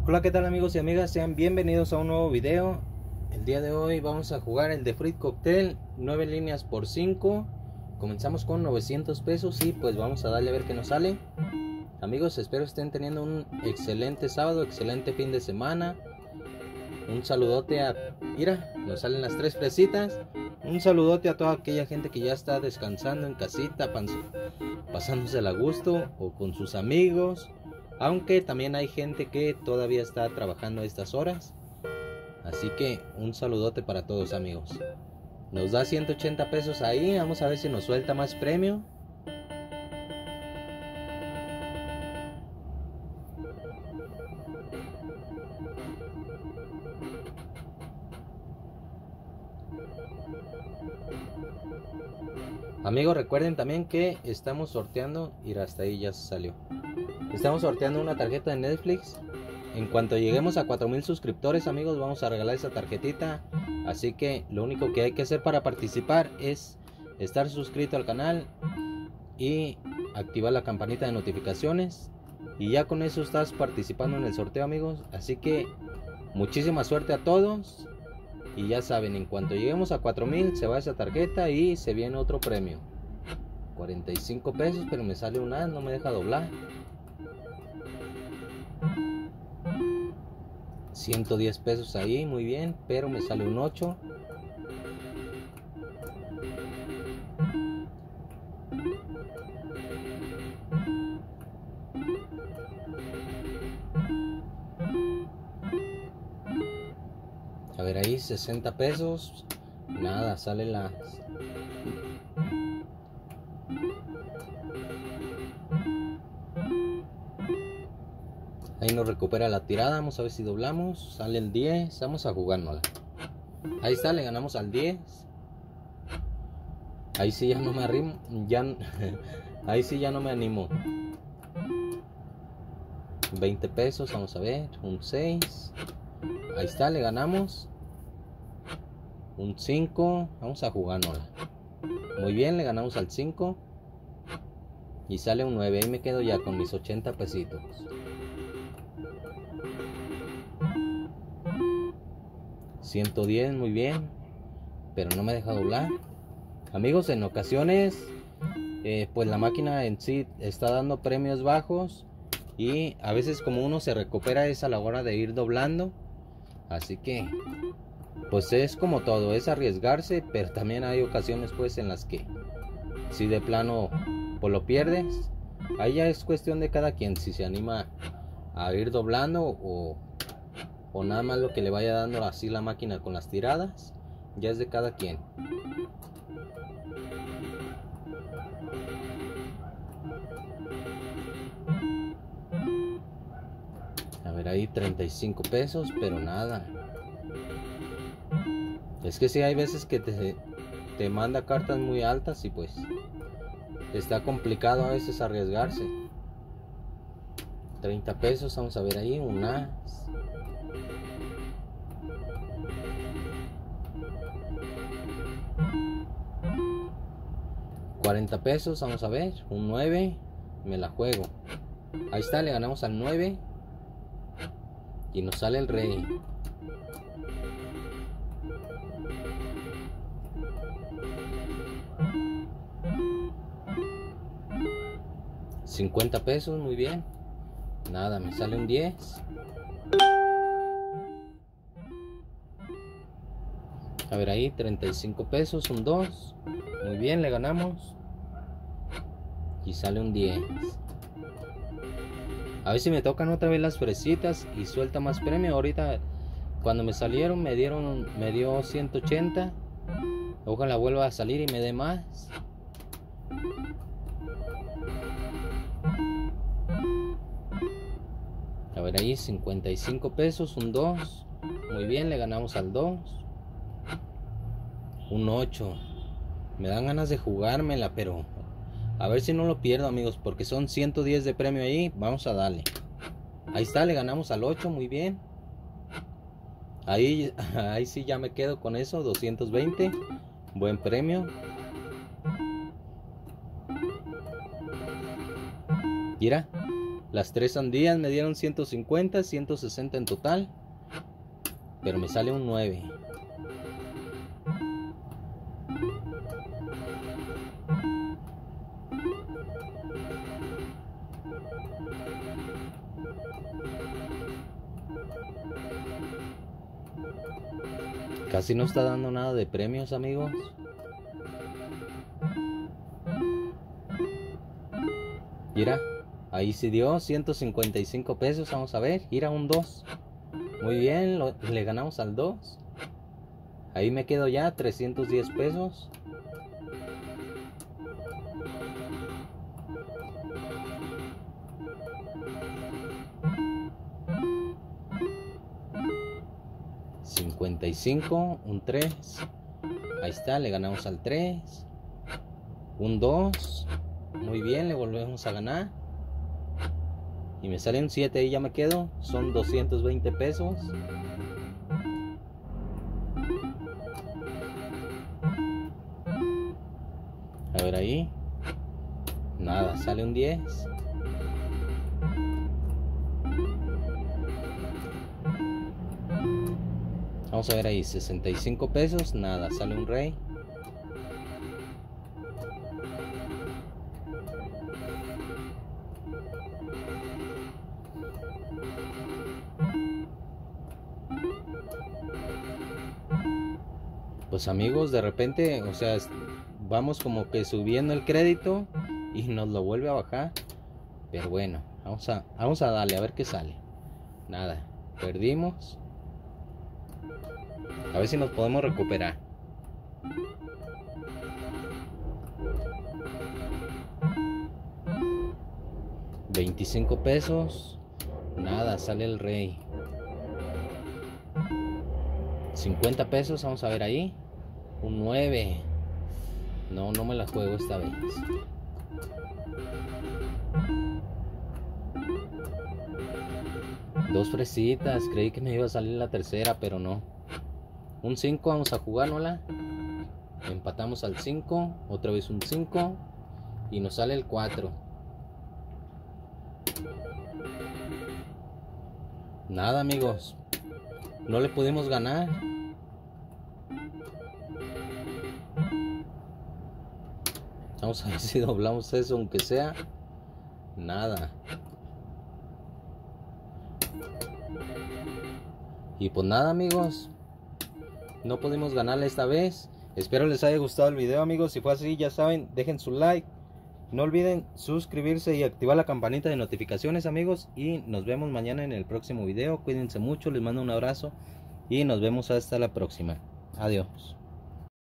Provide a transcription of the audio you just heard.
Hola, ¿qué tal amigos y amigas? Sean bienvenidos a un nuevo video. El día de hoy vamos a jugar el de Fruit Cocktail, 9 líneas por 5. Comenzamos con 900 pesos y pues vamos a darle a ver qué nos sale. Amigos, espero estén teniendo un excelente sábado, excelente fin de semana. Un saludote a... Mira, nos salen las 3 fresitas. Un saludote a toda aquella gente que ya está descansando en casita, pasándosela a gusto o con sus amigos. Aunque también hay gente que todavía está trabajando a estas horas. Así que un saludote para todos amigos. Nos da 180 pesos ahí. Vamos a ver si nos suelta más premio. Amigos, recuerden también que estamos sorteando. Y hasta ahí ya salió. Estamos sorteando una tarjeta de Netflix. En cuanto lleguemos a 4000 suscriptores, amigos, vamos a regalar esa tarjetita. Así que lo único que hay que hacer para participar es estar suscrito al canal y activar la campanita de notificaciones. Y ya con eso estás participando en el sorteo, amigos. Así que muchísima suerte a todos. Y ya saben, en cuanto lleguemos a 4000 se va esa tarjeta y se viene otro premio. 45 pesos, pero me sale un as, no me deja doblar. 110 pesos ahí, muy bien, pero me sale un 8. A ver ahí, 60 pesos. Nada, sale las... Ahí nos recupera la tirada. Vamos a ver si doblamos. Sale el 10. Vamos a jugárnosla. Ahí está, le ganamos al 10. Ahí sí ya no me arrimo. Ahí sí ya no me animo. 20 pesos. Vamos a ver. Un 6. Ahí está, le ganamos. Un 5. Vamos a jugárnosla. Muy bien, le ganamos al 5. Y sale un 9. Ahí me quedo ya con mis 80 pesitos. 110, muy bien, pero no me deja doblar. Amigos, en ocasiones pues la máquina en sí está dando premios bajos y a veces como uno se recupera es a la hora de ir doblando. Así que pues es como todo, es arriesgarse, pero también hay ocasiones pues en las que si de plano pues lo pierdes. Ahí ya es cuestión de cada quien, si se anima a ir doblando o nada más lo que le vaya dando así la máquina con las tiradas. Ya es de cada quien. A ver ahí 35 pesos, pero nada. Es que sí hay veces que te manda cartas muy altas y pues está complicado a veces arriesgarse. 30 pesos, vamos a ver ahí, un as. $40 pesos, vamos a ver, un 9, me la juego. Ahí está, le ganamos al 9 y nos sale el rey. $50 pesos, muy bien. Nada, me sale un 10. A ver ahí, 35 pesos, un 2. Muy bien, le ganamos. Y sale un 10. A ver si me tocan otra vez las fresitas y suelta más premio. Ahorita cuando me salieron me dio 180. Ojalá vuelva a salir y me dé más. A ver ahí, 55 pesos, un 2. Muy bien, le ganamos al 2. Un 8. Me dan ganas de jugármela, pero a ver si no lo pierdo, amigos, porque son 110 de premio ahí. Vamos a darle. Ahí está, le ganamos al 8, muy bien. Ahí sí ya me quedo con eso, 220. Buen premio. Mira, Las 3 sandías me dieron 150, 160 en total. Pero me sale un 9. Casi no está dando nada de premios, amigos. Mira, ahí sí dio 155 pesos. Vamos a ver, mira, un 2. Muy bien, le ganamos al 2. Ahí me quedo ya 310 pesos. $55, un 3. Ahí está, le ganamos al 3. Un 2. Muy bien, le volvemos a ganar. Y me sale un 7, ahí ya me quedo. Son 220 pesos. A ver ahí. Nada, sale un 10. Vamos a ver ahí, 65 pesos. Nada, sale un rey. Pues amigos, de repente, o sea, vamos como que subiendo el crédito y nos lo vuelve a bajar. Pero bueno, vamos a darle a ver qué sale. Nada, perdimos. A ver si nos podemos recuperar. $25 pesos. Nada, sale el rey. 50 pesos, vamos a ver ahí. Un 9. No, no me la juego esta vez. Dos fresitas, creí que me iba a salir la tercera, pero no. Un 5, vamos a jugárnosla. Empatamos al 5, otra vez un 5 y nos sale el 4. Nada, amigos, no le pudimos ganar. Vamos a ver si doblamos eso, aunque sea. Nada. Y pues nada, amigos, no pudimos ganarle esta vez. Espero les haya gustado el video, amigos. Si fue así, ya saben, dejen su like. No olviden suscribirse y activar la campanita de notificaciones, amigos. Y nos vemos mañana en el próximo video. Cuídense mucho, les mando un abrazo y nos vemos hasta la próxima. Adiós.